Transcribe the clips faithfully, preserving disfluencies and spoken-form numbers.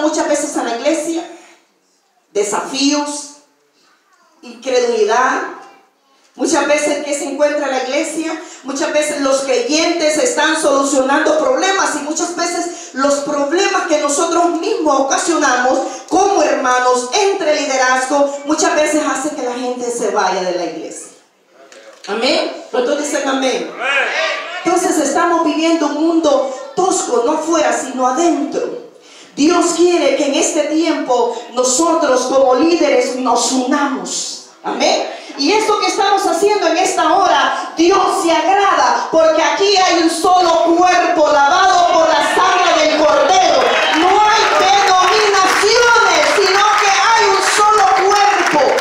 muchas veces a la iglesia? Desafíos, incredulidad. Muchas veces que se encuentra en la iglesia, muchas veces los creyentes están solucionando problemas, y muchas veces los problemas que nosotros mismos ocasionamos como hermanos entre liderazgo, muchas veces hacen que la gente se vaya de la iglesia. Amén. ¿Cuántos dicen amén? Entonces estamos viviendo un mundo tosco, no afuera sino adentro. Dios quiere que en este tiempo nosotros como líderes nos unamos. Amén. Y esto que estamos haciendo en esta hora, Dios se agrada, porque aquí hay un solo cuerpo lavado por la sangre del Cordero. No hay denominaciones, sino que hay un solo cuerpo.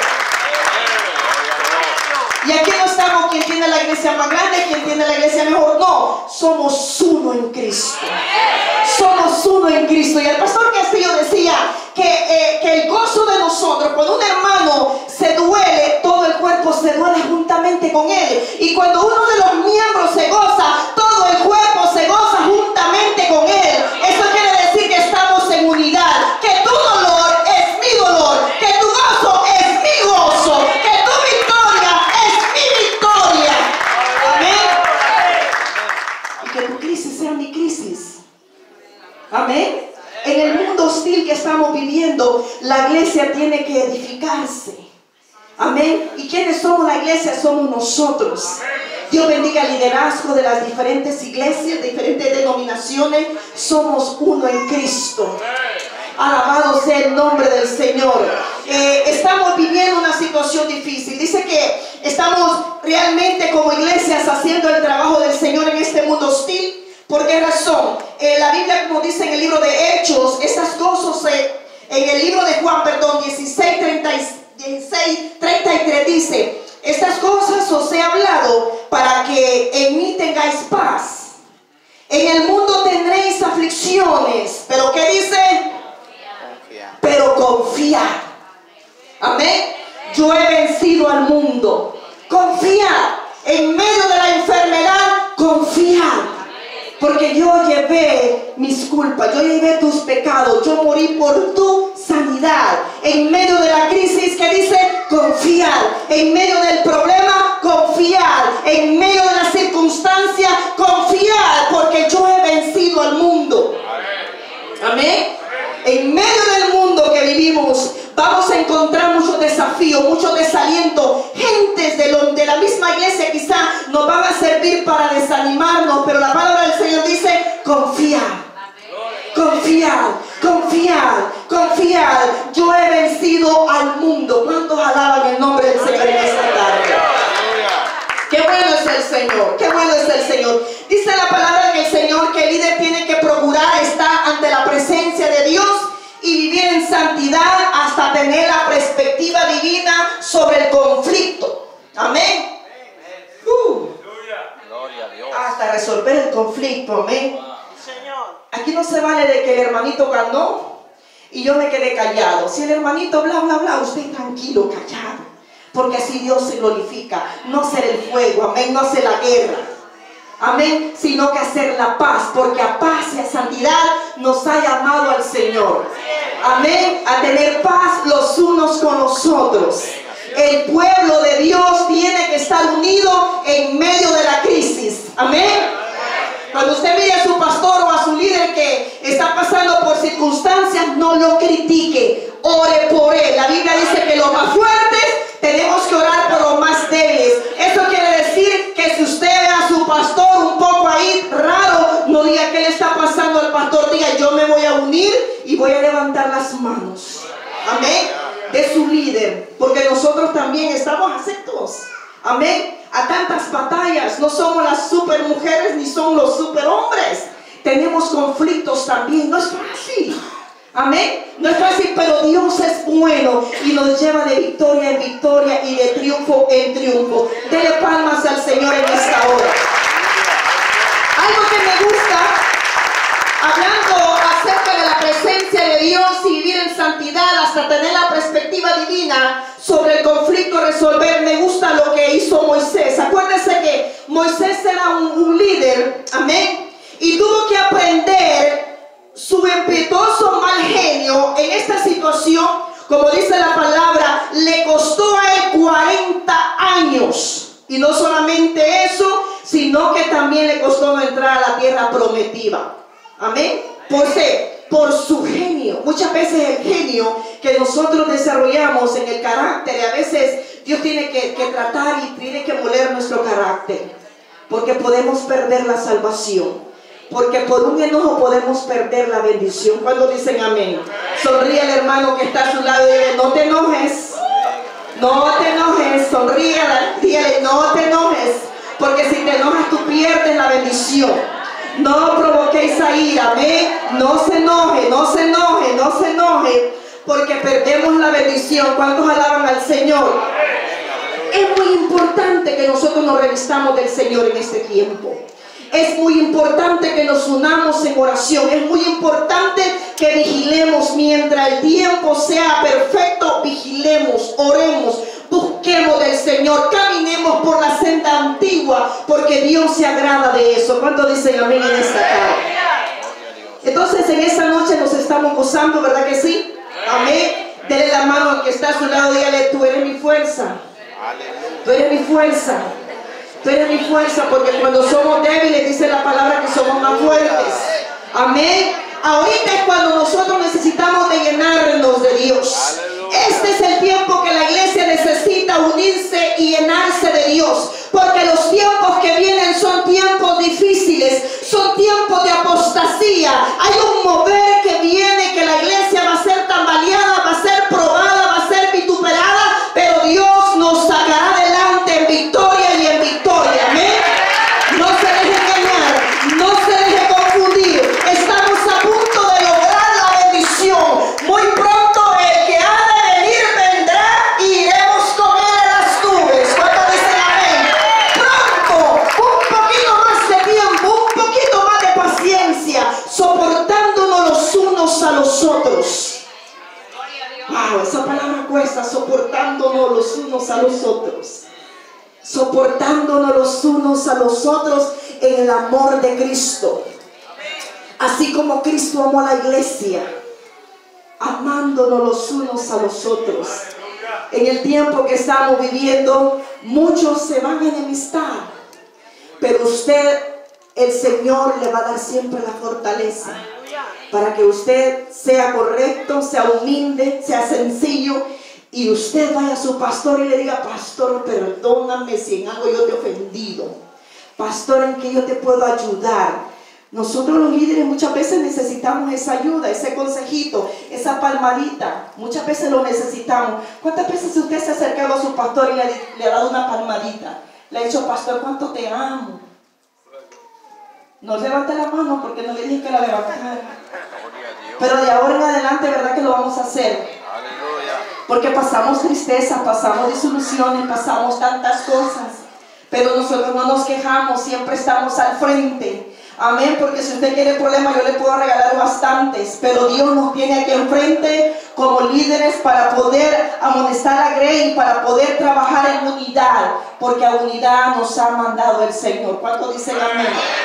Y aquí no estamos quien tiene la iglesia más grande, quien tiene la iglesia mejor. No, somos uno en Cristo. Somos uno en Cristo. Y el pastor Castillo decía que, eh, que el gozo de nosotros, cuando un hermano se duele, todo el cuerpo se duele juntamente con él. Y cuando uno de los miembros se goza, todo el cuerpo se goza juntamente con él. Eso quiere decir que estamos en unidad. Que tu dolor es mi dolor. Que tu gozo es mi gozo. Que tu victoria es mi victoria. Amén. Y que tu crisis sea mi crisis. Amén. En el mundo hostil que estamos viviendo, la iglesia tiene que edificarse. Amén. ¿Y quiénes somos la iglesia? Somos nosotros. Dios bendiga el liderazgo de las diferentes iglesias, diferentes denominaciones. Somos uno en Cristo. Alabado sea el nombre del Señor. Eh, estamos viviendo una situación difícil. Dice que estamos realmente como iglesias haciendo el trabajo del Señor en este mundo hostil. ¿Por qué razón? Eh, la Biblia, como dice en el libro de Hechos, estas cosas eh, en el libro de Juan, perdón, dieciséis, treinta y tres dice: estas cosas os he hablado para que en mí tengáis paz. En el mundo tendréis aflicciones, pero ¿qué dice? Confiar. Pero confiad. Amén. Yo he vencido al mundo. Confiad. En medio de la enfermedad, confiad. Porque yo llevé mis culpas, yo llevé tus pecados, yo morí por tu sanidad. En medio de la crisis, que dice, confiar. En medio del problema, confiar. En medio de la circunstancia, confiar. Porque yo he vencido al mundo. Amén. En medio del mundo que vivimos, vamos a encontrar muchos desafíos, muchos desalientos. Gentes de, lo, de la misma iglesia quizá nos van a servir para desanimarnos, pero la palabra del Señor dice: confiad, confiad, confiad, confiad. Yo he vencido al mundo. ¿Cuántos alaban el nombre del Señor en esta tarde? Qué bueno es el Señor, qué bueno es el Señor. Dice la palabra del Señor que el líder tiene que procurar estar ante la presencia de Dios y vivir en santidad hasta tener la perspectiva divina sobre el conflicto. Amén. Uh, hasta resolver el conflicto. Amén. Aquí no se vale de que el hermanito ganó y yo me quedé callado. Si el hermanito bla bla bla, usted tranquilo, callado. Porque así Dios se glorifica. No hacer el fuego, amén, no hacer la guerra, amén, sino que hacer la paz. Porque a paz y a santidad nos ha llamado al Señor. Amén, a tener paz los unos con los otros. El pueblo de Dios tiene que estar unido en medio de la crisis. Amén. Cuando usted mire a su pastor o a su líder que está pasando por circunstancias, no lo critique, ore por él. La Biblia dice que los más fuertes tenemos que orar por los más débiles. Eso quiere decir que si usted ve a su pastor un poco ahí raro, no diga qué le está pasando al pastor, diga: yo me voy a unir y voy a levantar las manos, amén, de su líder, porque nosotros también estamos aceptos, amén, a tantas batallas. No somos las super mujeres ni somos los super hombres. Tenemos conflictos también. No es fácil, amén, no es fácil, pero Dios es bueno y nos lleva de victoria en victoria y de triunfo en triunfo. Dele palmas al Señor en esta hora. Algo que me gusta, hablando acerca de la presencia de Dios y vivir en santidad hasta tener la perspectiva divina sobre el conflicto a resolver, me gusta lo que hizo Moisés. Acuérdense que Moisés era un, un líder, amén, y tuvo que aprender su impetuoso mal genio en esta situación, como dice la palabra, le costó a él cuarenta años. Y no solamente eso, sino que también le costó no entrar a la tierra prometida. Amén. ¿Por qué? Por su genio. Muchas veces el genio que nosotros desarrollamos en el carácter, y a veces Dios tiene que, que tratar y tiene que moler nuestro carácter, porque podemos perder la salvación, porque por un enojo podemos perder la bendición. Cuando dicen amén, sonríe al hermano que está a su lado y dile: no te enojes, no te enojes, sonríe, dígale: no te enojes, porque si te enojas tú pierdes la bendición. No provoquéis a ira, amén. No se enoje, no se enoje, no se enoje, porque perdemos la bendición. ¿Cuántos alaban al Señor? Es muy importante que nosotros nos revistamos del Señor en este tiempo. Es muy importante que nos unamos en oración. Es muy importante que vigilemos mientras el tiempo sea perfecto. Vigilemos, oremos, busquemos del Señor, caminemos por la senda antigua, porque Dios se agrada de eso. ¿Cuántos dicen amén en esta tarde? Entonces en esta noche nos estamos gozando, ¿verdad que sí? Amén. Dele la mano al que está a su lado, dígale: tú eres mi fuerza. Tú eres mi fuerza. Tú eres mi fuerza, porque cuando somos débiles dice la palabra que somos más fuertes. Amén. Ahorita es cuando nosotros necesitamos de llenarnos de Dios. Este es el tiempo que la iglesia necesita unirse y llenarse de Dios, porque los tiempos que vienen son tiempos difíciles, son tiempos de apostasía. Hay un mover que viene, que la iglesia va a ser tambaleada, va a ser probada, va a ser vituperada, pero Dios nos sacará adelante en victoria y en victoria. Amén. No se deje engañar, no se deje confundir. Estamos a punto de lograr la bendición. Muy pronto el que ha de venir vendrá y iremos con él en las nubes. ¿Cuántos dicen amén? Pronto, un poquito más de tiempo, un poquito más de paciencia, soportándonos los unos a los otros. Wow, esa palabra cuesta, soportándonos los unos a los otros. Soportándonos los unos a los otros en el amor de Cristo. Así como Cristo amó a la iglesia, amándonos los unos a los otros. En el tiempo que estamos viviendo, muchos se van a enemistar, pero usted, el Señor le va a dar siempre la fortaleza para que usted sea correcto, sea humilde, sea sencillo, y usted vaya a su pastor y le diga: pastor, perdóname si en algo yo te he ofendido. Pastor, en que yo te puedo ayudar. Nosotros los líderes muchas veces necesitamos esa ayuda, ese consejito, esa palmadita. Muchas veces lo necesitamos. ¿Cuántas veces usted se ha acercado a su pastor y le, le ha dado una palmadita? Le ha dicho: pastor, ¿cuánto te amo? No levante la mano porque no le dije que la levantara. Pero de ahora en adelante, ¿verdad que lo vamos a hacer? Porque pasamos tristeza, pasamos disoluciones, pasamos tantas cosas, pero nosotros no nos quejamos, siempre estamos al frente. Amén, porque si usted quiere problemas yo le puedo regalar bastantes, pero Dios nos tiene aquí enfrente como líderes para poder amonestar a Grey y para poder trabajar en unidad, porque a unidad nos ha mandado el Señor. ¿Cuánto dicen amén?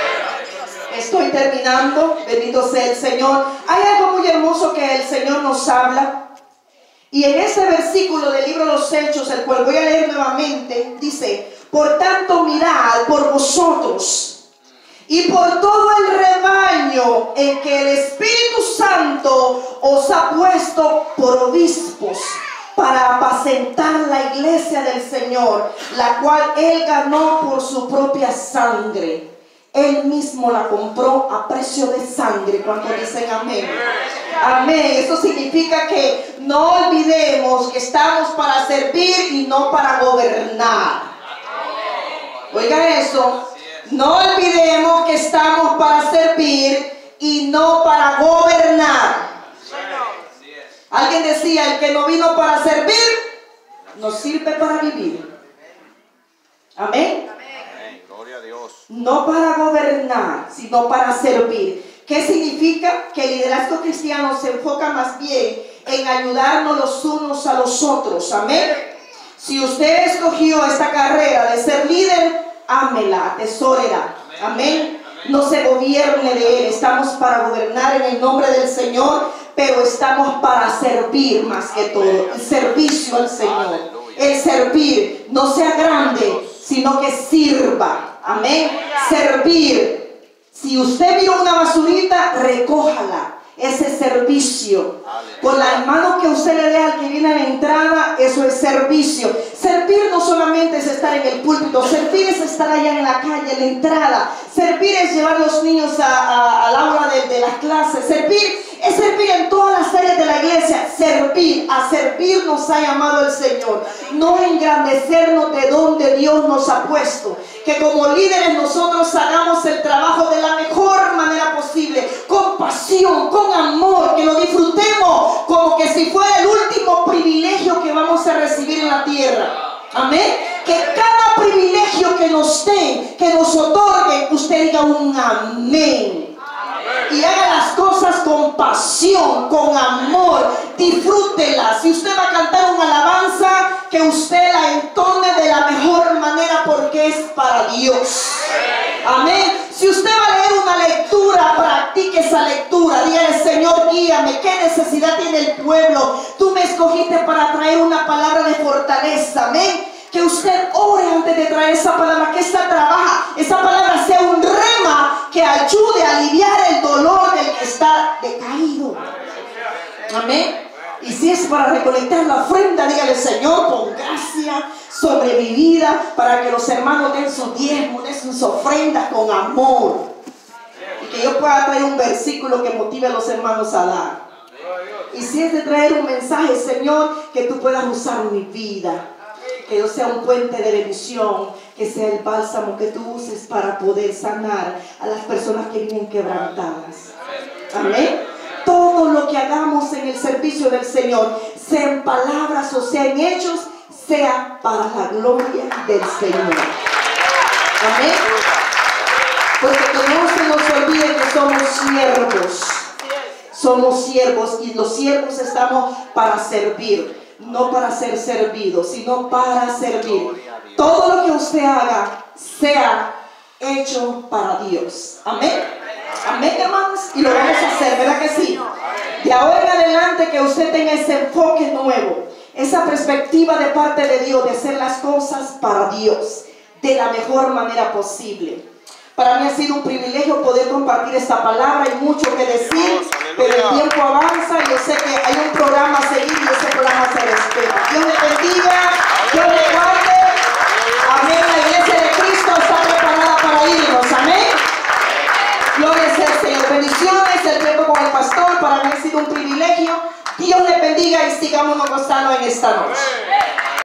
Estoy terminando, bendito sea el Señor. Hay algo muy hermoso que el Señor nos habla. Y en ese versículo del libro de los Hechos, el cual voy a leer nuevamente, dice: por tanto mirad por vosotros y por todo el rebaño en que el Espíritu Santo os ha puesto por obispos, para apacentar la iglesia del Señor, la cual Él ganó por su propia sangre. Él mismo la compró a precio de sangre. Cuando dicen amén. Amén. Eso significa que no olvidemos que estamos para servir y no para gobernar. Oiga eso. No olvidemos que estamos para servir y no para gobernar. Alguien decía: el que no vino para servir, no sirve para vivir. Amén. Gloria a Dios. No para gobernar, sino para servir. ¿Qué significa? Que el liderazgo cristiano se enfoca más bien en ayudarnos los unos a los otros. Amén. Si usted escogió esta carrera de ser líder, ámela, atesórela. Amén. no se gobierne de Él. Estamos para gobernar en el nombre del Señor, pero estamos para servir más que todo. El servicio al Señor. El servir, no sea grande, sino que sirva. Amén. Servir. Si usted vio una basurita, recójala. Ese servicio. Con la mano que usted le dé al que viene a la entrada, eso es servicio. Servir no solamente es estar en el púlpito, servir es estar allá en la calle, en la entrada. Servir es llevar a los niños a, a, al aula de, de las clases. Servir es servir en todas las áreas de la iglesia. Servir, a servir nos ha llamado el Señor. No engrandecernos de donde Dios nos ha puesto. Que como líderes nosotros hagamos el trabajo de la mejor manera posible, con pasión, con amor, que lo disfrutemos como que si fuera el último privilegio que vamos a recibir en la tierra. Amén. Que cada privilegio que nos den, que nos otorguen, usted diga un amén. Y haga las cosas con pasión, con amor, disfrútela. Si usted va a cantar una alabanza, que usted la entone de la mejor manera porque es para Dios. Amén. Si usted va a leer una lectura, practique esa lectura. Dígale: Señor, guíame. ¿Qué necesidad tiene el pueblo? Tú me escogiste para traer una palabra de fortaleza. Amén. Que usted ore antes de traer esa palabra, que esa trabaja, esa palabra sea un rema que ayude a aliviar el dolor del que está decaído. Amén. Y si es para recolectar la ofrenda, dígale: Señor, pon gracia sobre mi vida para que los hermanos den sus diezmos, den sus ofrendas con amor. Y que yo pueda traer un versículo que motive a los hermanos a dar. Y si es de traer un mensaje, Señor, que tú puedas usar mi vida. Que yo sea un puente de bendición, que sea el bálsamo que tú uses para poder sanar a las personas que vienen quebrantadas. Amén. Todo lo que hagamos en el servicio del Señor, sea en palabras o sea en hechos, sea para la gloria del Señor. Amén. Porque que no se nos olvide que somos siervos. Somos siervos y los siervos estamos para servir. No para ser servido, sino para servir. Todo lo que usted haga sea hecho para Dios. Amén. Amén, hermanos. Y lo vamos a hacer, ¿verdad que sí? De ahora en adelante que usted tenga ese enfoque nuevo, esa perspectiva de parte de Dios, de hacer las cosas para Dios de la mejor manera posible. Para mí ha sido un privilegio poder compartir esta palabra. Hay mucho que decir, pero el tiempo avanza y yo sé que hay un programa a seguir y ese programa se respeta. Dios le bendiga, Dios le guarde. Amén. La iglesia de Cristo está preparada para irnos. Amén. Gloria sea al Señor. Bendiciones. El tiempo con el pastor para mí ha sido un privilegio. Dios le bendiga y sigámonos gozando en esta noche.